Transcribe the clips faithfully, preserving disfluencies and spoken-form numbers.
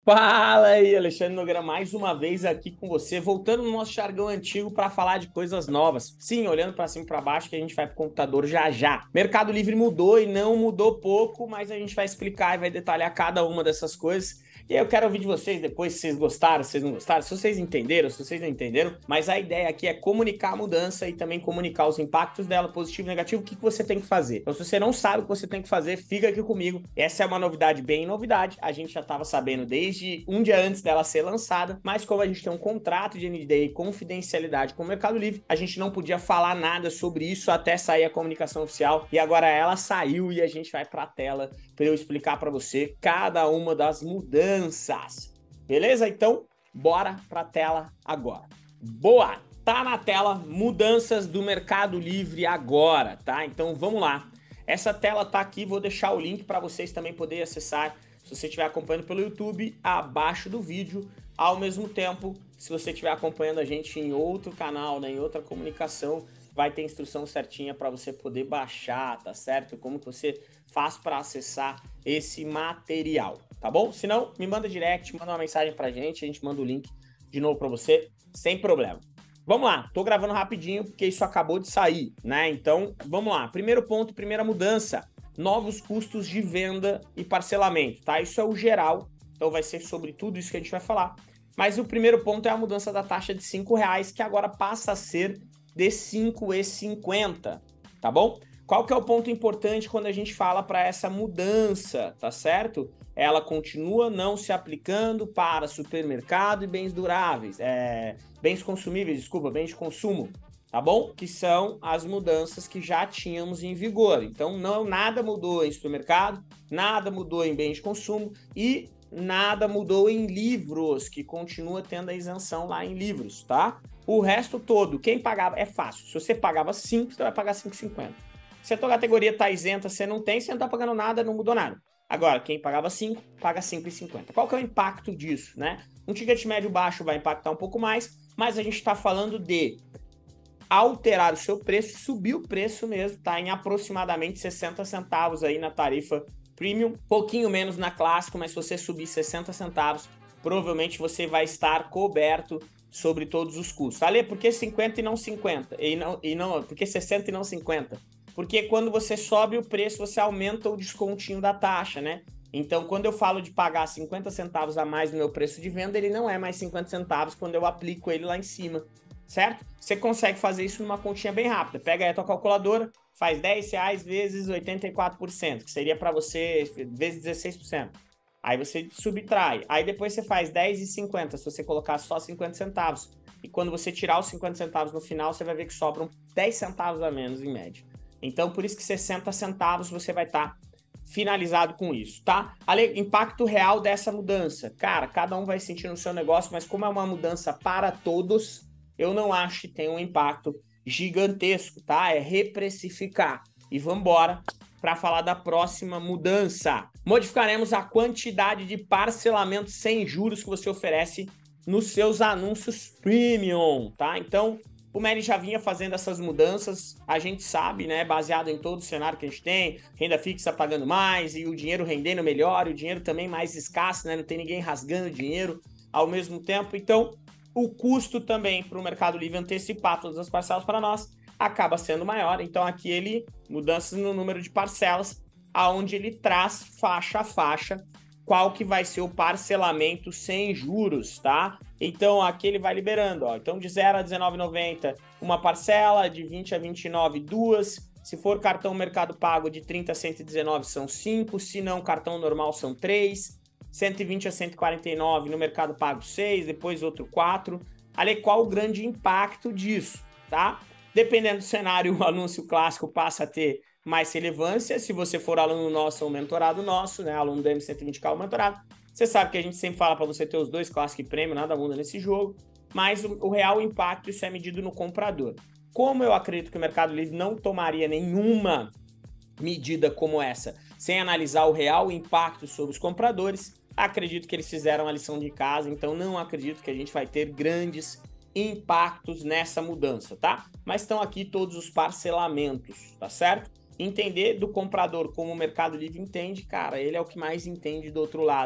Fala aí, Alexandre Nogueira, mais uma vez aqui com você, voltando no nosso jargão antigo para falar de coisas novas. Sim, olhando para cima e para baixo, que a gente vai para o computador já já. Mercado Livre mudou e não mudou pouco, mas a gente vai explicar e vai detalhar cada uma dessas coisas. E eu quero ouvir de vocês depois se vocês gostaram, se vocês não gostaram, se vocês entenderam, se vocês não entenderam. Mas a ideia aqui é comunicar a mudança e também comunicar os impactos dela, positivo e negativo, o que, que você tem que fazer. Então, se você não sabe o que você tem que fazer, fica aqui comigo. Essa é uma novidade bem novidade. A gente já estava sabendo desde um dia antes dela ser lançada, mas como a gente tem um contrato de N D A e confidencialidade com o Mercado Livre, a gente não podia falar nada sobre isso até sair a comunicação oficial. E agora ela saiu e a gente vai para a tela para eu explicar para você cada uma das mudanças. Beleza? Então, bora para a tela agora. Boa! Tá na tela mudanças do Mercado Livre agora, tá? Então vamos lá. Essa tela tá aqui, vou deixar o link para vocês também poderem acessar, se você estiver acompanhando pelo YouTube, abaixo do vídeo. Ao mesmo tempo, se você estiver acompanhando a gente em outro canal, né, em outra comunicação, vai ter instrução certinha para você poder baixar, tá certo? Como que você faz para acessar esse material, tá bom? Se não, me manda direct, manda uma mensagem pra gente, a gente manda o link de novo para você, sem problema. Vamos lá, tô gravando rapidinho porque isso acabou de sair, né? Então, vamos lá. Primeiro ponto, primeira mudança, novos custos de venda e parcelamento, tá? Isso é o geral, então vai ser sobre tudo isso que a gente vai falar. Mas o primeiro ponto é a mudança da taxa de cinco reais, que agora passa a ser de cinco reais e cinquenta centavos, tá bom? Qual que é o ponto importante quando a gente fala para essa mudança, tá certo? Ela continua não se aplicando para supermercado e bens duráveis, é, bens consumíveis, desculpa, bens de consumo, tá bom? Que são as mudanças que já tínhamos em vigor. Então, não, nada mudou em supermercado, nada mudou em bens de consumo e nada mudou em livros, que continua tendo a isenção lá em livros, tá? O resto todo, quem pagava, é fácil. Se você pagava cinco, você vai pagar cinco reais e cinquenta centavos. Se a tua categoria está isenta, você não tem, você não está pagando nada, não mudou nada. Agora, quem pagava cinco, paga cinco reais e cinquenta centavos. Qual que é o impacto disso, né? Um ticket médio baixo vai impactar um pouco mais, mas a gente está falando de alterar o seu preço, subir o preço mesmo, tá? Em aproximadamente sessenta centavos aí na tarifa Premium, pouquinho menos na Clássico, mas se você subir sessenta centavos, provavelmente você vai estar coberto sobre todos os custos. Ale, por que cinquenta e não cinquenta? E não, e não, por que sessenta e não cinquenta? Porque quando você sobe o preço, você aumenta o descontinho da taxa, né? Então, quando eu falo de pagar cinquenta centavos a mais no meu preço de venda, ele não é mais cinquenta centavos quando eu aplico ele lá em cima, certo? Você consegue fazer isso numa continha bem rápida. Pega aí a tua calculadora, faz dez reais vezes oitenta e quatro por cento, que seria para você vezes dezesseis por cento. Aí você subtrai. Aí depois você faz dez e cinquenta, se você colocar só cinquenta centavos. E quando você tirar os cinquenta centavos no final, você vai ver que sobram dez centavos a menos em média. Então, por isso que sessenta centavos você vai estar tá finalizado com isso, tá? Ale, impacto real dessa mudança. Cara, cada um vai sentir no seu negócio, mas como é uma mudança para todos, eu não acho que tem um impacto gigantesco, tá? É reprecificar. E vamos embora para falar da próxima mudança. Modificaremos a quantidade de parcelamento sem juros que você oferece nos seus anúncios premium, tá? Então, o Meli já vinha fazendo essas mudanças, a gente sabe, né, baseado em todo o cenário que a gente tem, renda fixa pagando mais e o dinheiro rendendo melhor, e o dinheiro também mais escasso, né, não tem ninguém rasgando dinheiro ao mesmo tempo. Então, o custo também para o Mercado Livre antecipar todas as parcelas para nós acaba sendo maior. Então, aqui ele, mudanças no número de parcelas, aonde ele traz faixa a faixa, qual que vai ser o parcelamento sem juros, tá? Então, aqui ele vai liberando, ó. Então, de zero a dezenove reais e noventa centavos, uma parcela, de vinte a vinte e nove, duas. Se for cartão Mercado Pago, de trinta a cento e dezenove, são cinco. Se não, cartão normal, são três. cento e vinte a cento e quarenta e nove, no Mercado Pago, seis. Depois, outro quatro. Ali, qual o grande impacto disso, tá? Dependendo do cenário, o anúncio clássico passa a ter mais relevância. Se você for aluno nosso ou mentorado nosso, né, aluno do M cento e vinte K ou mentorado, você sabe que a gente sempre fala para você ter os dois, clássico e prêmio, nada muda nesse jogo, mas o, o real impacto, isso é medido no comprador. Como eu acredito que o Mercado Livre não tomaria nenhuma medida como essa, sem analisar o real impacto sobre os compradores, acredito que eles fizeram a lição de casa, então não acredito que a gente vai ter grandes impactos nessa mudança, tá? Mas estão aqui todos os parcelamentos, tá certo? Entender do comprador como o Mercado Livre entende, cara, ele é o que mais entende do outro lado.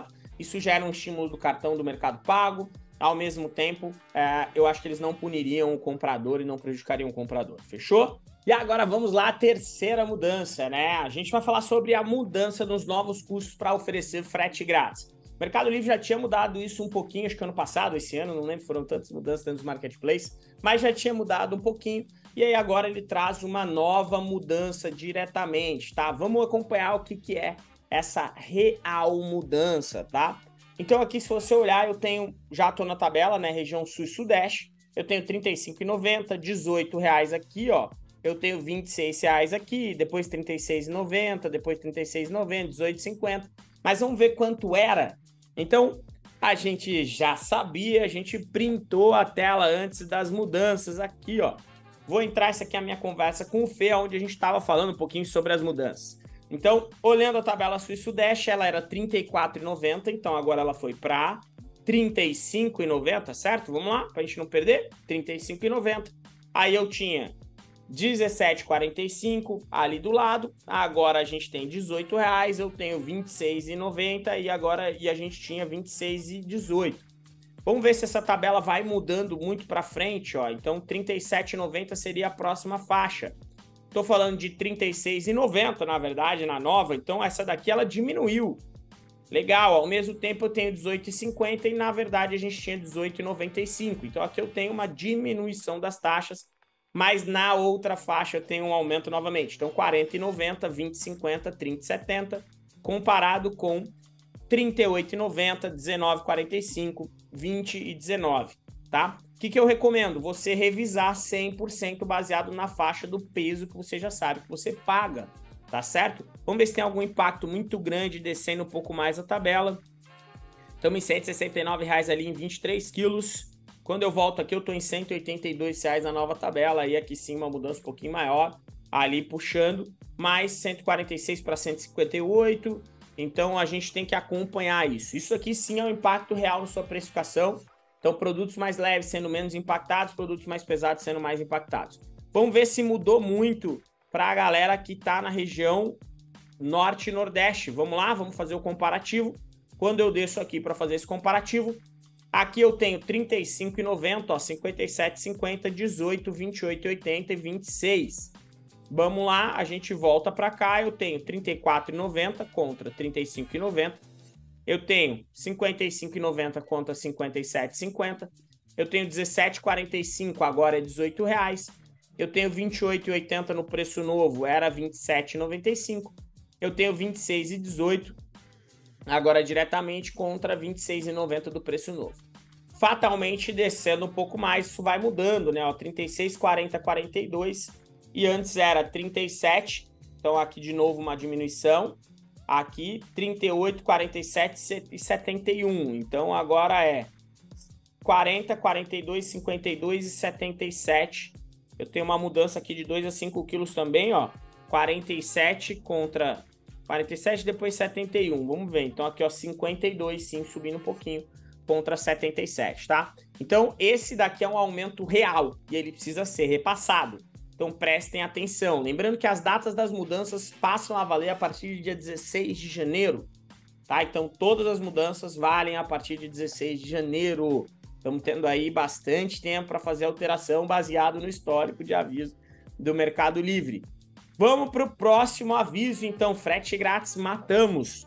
isso gera um estímulo do cartão do Mercado Pago. Ao mesmo tempo, é, eu acho que eles não puniriam o comprador e não prejudicariam o comprador. Fechou? E agora vamos lá, a terceira mudança, né? A gente vai falar sobre a mudança dos novos custos para oferecer frete grátis. O Mercado Livre já tinha mudado isso um pouquinho, acho que ano passado, esse ano, não lembro, foram tantas mudanças dentro dos marketplaces, mas já tinha mudado um pouquinho. E aí agora ele traz uma nova mudança diretamente, tá? Vamos acompanhar o que, que é essa real mudança, tá? Então aqui, se você olhar, eu tenho, já estou na tabela, né, região sul e sudeste, eu tenho trinta e cinco reais e noventa centavos, dezoito reais aqui, ó, eu tenho vinte e seis reais aqui, depois trinta e seis reais e noventa centavos, depois trinta e seis reais e noventa centavos, dezoito reais e cinquenta centavos, mas vamos ver quanto era. Então, a gente já sabia, a gente printou a tela antes das mudanças aqui, ó. Vou entrar, essa aqui é a minha conversa com o Fê, onde a gente estava falando um pouquinho sobre as mudanças. Então, olhando a tabela sul e sudeste, ela era trinta e quatro reais e noventa centavos, então agora ela foi para trinta e cinco reais e noventa centavos, certo? Vamos lá, para a gente não perder, trinta e cinco reais e noventa centavos. Aí eu tinha dezessete reais e quarenta e cinco centavos ali do lado, agora a gente tem dezoito reais, eu tenho vinte e seis reais e noventa centavos e agora e a gente tinha vinte e seis reais e dezoito centavos. Vamos ver se essa tabela vai mudando muito para frente, ó. Então, trinta e sete reais e noventa centavos seria a próxima faixa. Estou falando de trinta e seis reais e noventa centavos, na verdade, na nova. Então, essa daqui, ela diminuiu. Legal, ao mesmo tempo eu tenho dezoito reais e cinquenta centavos e, na verdade, a gente tinha dezoito reais e noventa e cinco centavos. Então, aqui eu tenho uma diminuição das taxas, mas na outra faixa eu tenho um aumento novamente. Então, quarenta reais e noventa centavos, vinte reais e cinquenta centavos, trinta reais e setenta centavos, comparado com trinta e oito reais e noventa centavos, dezenove reais e quarenta e cinco centavos, vinte reais e dezenove centavos, tá? O que, que eu recomendo? Você revisar cem por cento baseado na faixa do peso que você já sabe que você paga, tá certo? Vamos ver se tem algum impacto muito grande descendo um pouco mais a tabela. Estamos em cento e sessenta e nove reais ali em vinte e três quilos. Quando eu volto aqui, eu estou em cento e oitenta e dois reais na nova tabela. Aí aqui sim uma mudança um pouquinho maior, ali puxando, mais cento e quarenta e seis para cento e cinquenta e oito. Então a gente tem que acompanhar isso. Isso aqui sim é um impacto real na sua precificação. Então, produtos mais leves sendo menos impactados, produtos mais pesados sendo mais impactados. Vamos ver se mudou muito para a galera que está na região norte e nordeste. Vamos lá, vamos fazer o comparativo. Quando eu desço aqui para fazer esse comparativo, aqui eu tenho trinta e cinco reais e noventa centavos, cinquenta e sete reais e cinquenta centavos, dezoito reais, vinte e oito reais e oitenta centavos e vinte e seis reais. Vamos lá, a gente volta para cá, eu tenho trinta e quatro reais e noventa centavos contra trinta e cinco reais e noventa centavos. Eu tenho cinquenta e cinco reais e noventa centavos contra cinquenta e sete reais e cinquenta centavos. Eu tenho dezessete reais e quarenta e cinco centavos, agora é dezoito reais. Eu tenho vinte e oito reais e oitenta centavos no preço novo, era vinte e sete reais e noventa e cinco centavos. Eu tenho vinte e seis reais e dezoito centavos, agora diretamente contra vinte e seis reais e noventa centavos do preço novo. Fatalmente, descendo um pouco mais, isso vai mudando, né? Ó, trinta e seis, quarenta, quarenta e dois, e antes era trinta e sete, então aqui de novo uma diminuição. Aqui, trinta e oito, quarenta e sete e setenta e um. Então, agora é quarenta, quarenta e dois, cinquenta e dois e setenta e sete. Eu tenho uma mudança aqui de dois a cinco quilos também, ó. quarenta e sete contra quarenta e sete, depois setenta e um. Vamos ver. Então, aqui, ó, cinquenta e dois, sim, subindo um pouquinho, contra setenta e sete, tá? Então, esse daqui é um aumento real e ele precisa ser repassado. Então, prestem atenção. Lembrando que as datas das mudanças passam a valer a partir do dia dezesseis de janeiro, tá? Então, todas as mudanças valem a partir de dezesseis de janeiro. Estamos tendo aí bastante tempo para fazer alteração baseado no histórico de aviso do Mercado Livre. Vamos para o próximo aviso, então. Frete grátis, matamos.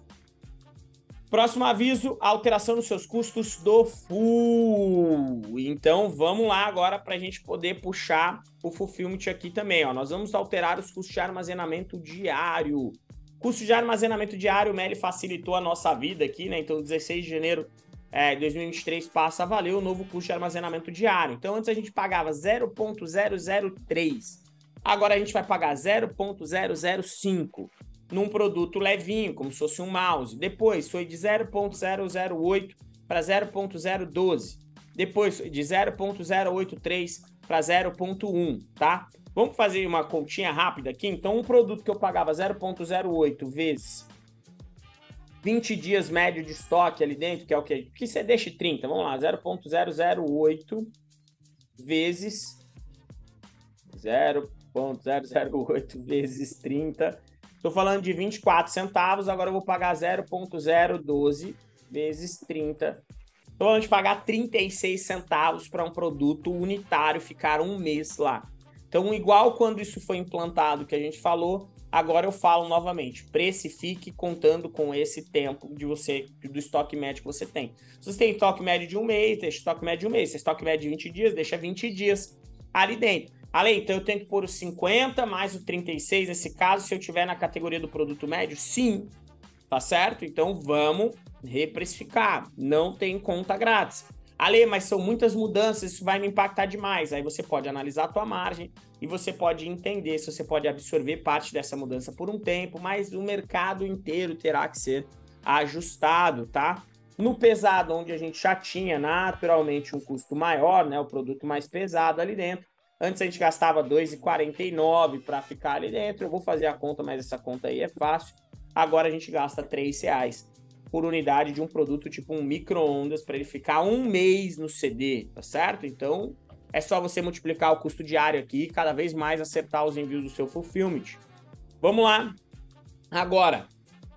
Próximo aviso, alteração nos seus custos do Full. Então, vamos lá agora para a gente poder puxar o Fulfillment aqui também. Ó. Nós vamos alterar os custos de armazenamento diário. Custo de armazenamento diário, o Meli facilitou a nossa vida aqui, né? Então, dezesseis de janeiro de dois mil e vinte e três passa a valer o novo custo de armazenamento diário. Então, antes a gente pagava zero ponto zero zero três. Agora a gente vai pagar zero ponto zero zero cinco. Num produto levinho, como se fosse um mouse. Depois foi de zero ponto zero zero oito para zero ponto zero doze. Depois de zero ponto zero oito três para zero ponto um, tá? Vamos fazer uma continha rápida aqui? Então, um produto que eu pagava zero ponto zero oito vezes vinte dias médio de estoque ali dentro, que é o quê? Que você deixe trinta, vamos lá, zero ponto zero zero oito vezes zero ponto zero zero oito vezes trinta. Estou falando de vinte e quatro centavos, agora eu vou pagar zero ponto zero doze vezes trinta. Então, vamos pagar trinta e seis centavos para um produto unitário ficar um mês lá. Então, igual quando isso foi implantado, que a gente falou, agora eu falo novamente, precifique contando com esse tempo de você, do estoque médio que você tem. Se você tem estoque médio de um mês, deixa estoque médio de um mês. Se é estoque médio de vinte dias, deixa vinte dias ali dentro. Além, então eu tenho que pôr os cinquenta mais o trinta e seis, nesse caso, se eu tiver na categoria do produto médio, sim, tá certo? Então vamos reprecificar, não tem conta grátis. Ale, mas são muitas mudanças, isso vai me impactar demais. Aí você pode analisar a tua margem e você pode entender se você pode absorver parte dessa mudança por um tempo, mas o mercado inteiro terá que ser ajustado, tá? No pesado, onde a gente já tinha naturalmente um custo maior, né, o produto mais pesado ali dentro, antes a gente gastava dois reais e quarenta e nove centavos para ficar ali dentro, eu vou fazer a conta, mas essa conta aí é fácil. Agora a gente gasta três reais por unidade de um produto tipo um micro-ondas para ele ficar um mês no C D, tá certo? Então, é só você multiplicar o custo diário aqui e cada vez mais acertar os envios do seu fulfillment. Vamos lá. Agora,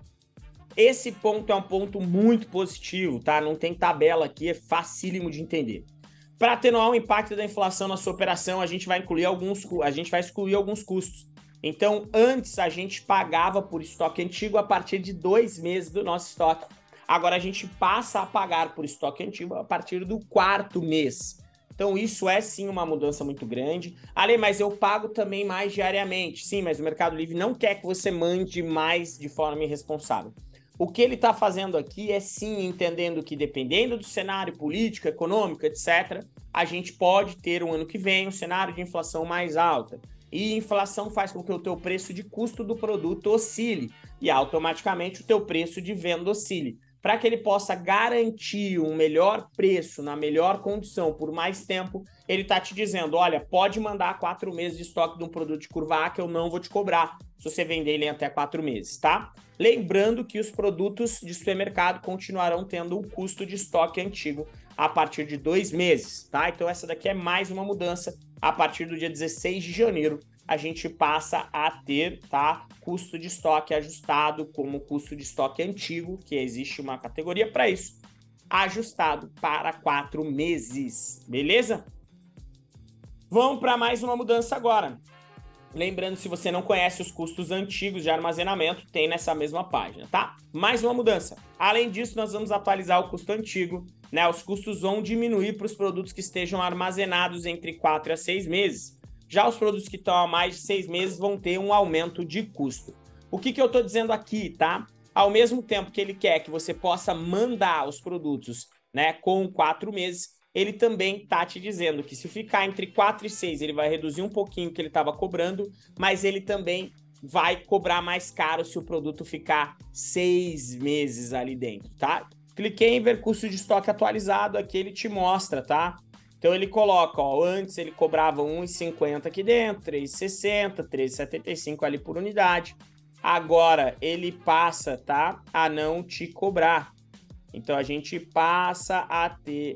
esse ponto é um ponto muito positivo, tá? Não tem tabela aqui, é facílimo de entender. Para atenuar o impacto da inflação na sua operação, a gente vai incluir alguns, a gente vai excluir alguns custos. Então, antes a gente pagava por estoque antigo a partir de dois meses do nosso estoque. Agora a gente passa a pagar por estoque antigo a partir do quarto mês. Então, isso é sim uma mudança muito grande. Ale, mas eu pago também mais diariamente. Sim, mas o Mercado Livre não quer que você mande mais de forma irresponsável. O que ele está fazendo aqui é sim entendendo que, dependendo do cenário político, econômico, etcétera, a gente pode ter um ano que vem um cenário de inflação mais alta. E inflação faz com que o teu preço de custo do produto oscile e automaticamente o teu preço de venda oscile. Para que ele possa garantir um melhor preço, na melhor condição, por mais tempo, ele está te dizendo, olha, pode mandar quatro meses de estoque de um produto de curva A que eu não vou te cobrar se você vender ele em até quatro meses, tá? Lembrando que os produtos de supermercado continuarão tendo um custo de estoque antigo a partir de dois meses, tá? Então essa daqui é mais uma mudança. A partir do dia dezesseis de janeiro, a gente passa a ter, tá, custo de estoque ajustado como custo de estoque antigo, que existe uma categoria para isso, ajustado para quatro meses, beleza? Vamos para mais uma mudança agora. Lembrando, se você não conhece os custos antigos de armazenamento, tem nessa mesma página, tá? Mais uma mudança. Além disso, nós vamos atualizar o custo antigo, né? Os custos vão diminuir para os produtos que estejam armazenados entre quatro a seis meses. Já os produtos que estão há mais de seis meses vão ter um aumento de custo. O que, que eu estou dizendo aqui, tá? Ao mesmo tempo que ele quer que você possa mandar os produtos, né, com quatro meses, ele também está te dizendo que se ficar entre quatro e seis, ele vai reduzir um pouquinho o que ele estava cobrando, mas ele também vai cobrar mais caro se o produto ficar seis meses ali dentro, tá? Cliquei em ver custo de estoque atualizado, aqui ele te mostra, tá? Então ele coloca, ó, antes ele cobrava um real e cinquenta centavos aqui dentro, três reais e sessenta centavos, três reais e setenta e cinco centavos ali por unidade. Agora ele passa, tá, a não te cobrar. Então a gente passa a ter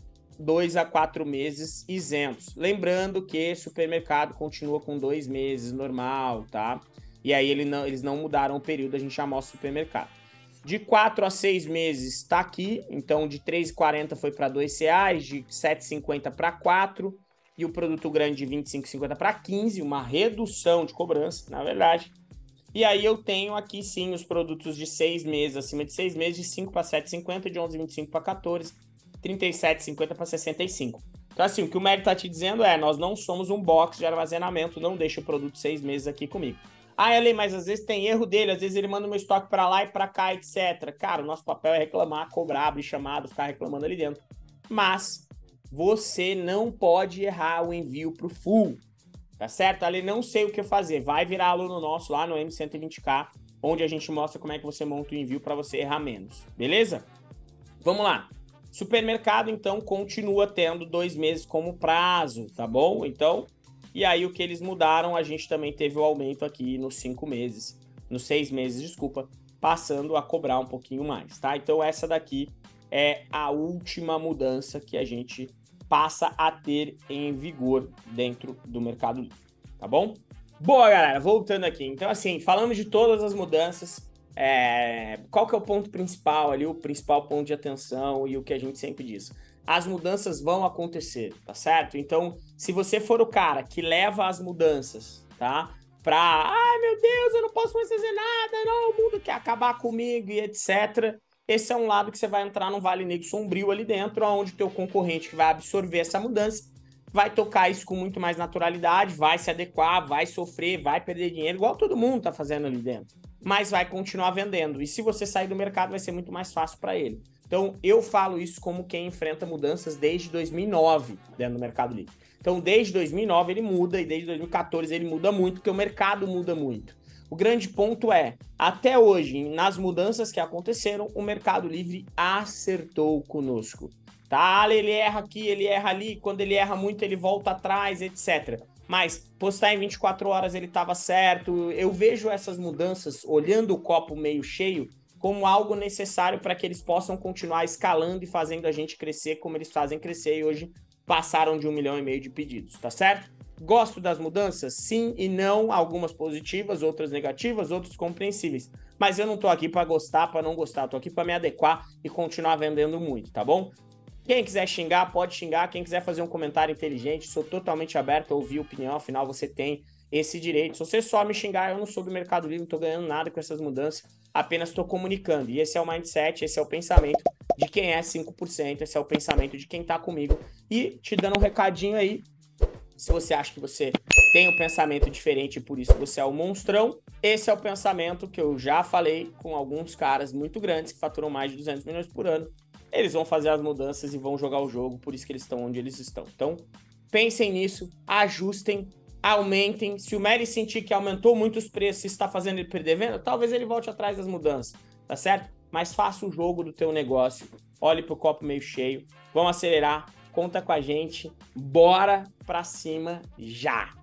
dois a quatro meses isentos. Lembrando que supermercado continua com dois meses normal, tá? E aí ele não, eles não mudaram o período, a gente já mostra o supermercado. De quatro a seis meses está aqui, então de três reais e quarenta centavos foi para dois reais, de sete reais e cinquenta centavos para quatro, e o produto grande de vinte e cinco reais e cinquenta centavos para quinze, uma redução de cobrança, na verdade. E aí eu tenho aqui sim os produtos de seis meses, acima de seis meses, de cinco para sete reais e cinquenta centavos, de onze reais e vinte e cinco centavos para quatorze, trinta e sete reais e cinquenta centavos para sessenta e cinco centavos. Então assim, o que o Médio está te dizendo é, nós não somos um box de armazenamento, não deixa o produto seis meses aqui comigo. Ah, Ellen, mas às vezes tem erro dele, às vezes ele manda meu estoque para lá e para cá, etcétera. Cara, o nosso papel é reclamar, cobrar, abrir chamado, ficar reclamando ali dentro. Mas você não pode errar o envio para o full, tá certo? Ali não sei o que fazer, vai virar aluno nosso lá no M cento e vinte K, onde a gente mostra como é que você monta o envio para você errar menos, beleza? Vamos lá. Supermercado, então, continua tendo dois meses como prazo, tá bom? Então... E aí, o que eles mudaram, a gente também teve o aumento aqui nos cinco meses, nos seis meses, desculpa, passando a cobrar um pouquinho mais, tá? Então, essa daqui é a última mudança que a gente passa a ter em vigor dentro do Mercado Livre, tá bom? Boa, galera, voltando aqui. Então, assim, falamos de todas as mudanças, é, qual que é o ponto principal ali, o principal ponto de atenção e o que a gente sempre diz? As mudanças vão acontecer, tá certo? Então, se você for o cara que leva as mudanças, tá? Pra, ai meu Deus, eu não posso mais fazer nada, não, o mundo quer acabar comigo e etcétera. Esse é um lado que você vai entrar num vale negro sombrio ali dentro, onde o teu concorrente que vai absorver essa mudança vai tocar isso com muito mais naturalidade, vai se adequar, vai sofrer, vai perder dinheiro, igual todo mundo tá fazendo ali dentro, mas vai continuar vendendo. E se você sair do mercado, vai ser muito mais fácil para ele. Então, eu falo isso como quem enfrenta mudanças desde dois mil e nove dentro do Mercado Livre. Então, desde dois mil e nove ele muda e desde dois mil e quatorze ele muda muito, porque o mercado muda muito. O grande ponto é, até hoje, nas mudanças que aconteceram, o Mercado Livre acertou conosco. Tá, ele erra aqui, ele erra ali, quando ele erra muito ele volta atrás, etcétera. Mas postar em vinte e quatro horas ele estava certo. Eu vejo essas mudanças, olhando o copo meio cheio, como algo necessário para que eles possam continuar escalando e fazendo a gente crescer como eles fazem crescer e hoje passaram de um milhão e meio de pedidos, tá certo? Gosto das mudanças? Sim e não, algumas positivas, outras negativas, outras compreensíveis. Mas eu não tô aqui para gostar, para não gostar, tô aqui para me adequar e continuar vendendo muito, tá bom? Quem quiser xingar, pode xingar. Quem quiser fazer um comentário inteligente, sou totalmente aberto a ouvir opinião, afinal você tem esse direito. Se você só me xingar, eu não sou do Mercado Livre, não tô ganhando nada com essas mudanças, apenas estou comunicando. E esse é o mindset, esse é o pensamento de quem é cinco por cento, esse é o pensamento de quem tá comigo. E te dando um recadinho aí, se você acha que você tem um pensamento diferente e por isso você é o monstrão, esse é o pensamento que eu já falei com alguns caras muito grandes que faturam mais de duzentos milhões por ano. Eles vão fazer as mudanças e vão jogar o jogo, por isso que eles estão onde eles estão. Então, pensem nisso, ajustem, aumentem. Se o Meli sentir que aumentou muito os preços e está fazendo ele perder venda, talvez ele volte atrás das mudanças, tá certo? Mas faça o jogo do teu negócio, olhe pro copo meio cheio, vamos acelerar, conta com a gente, bora pra cima já!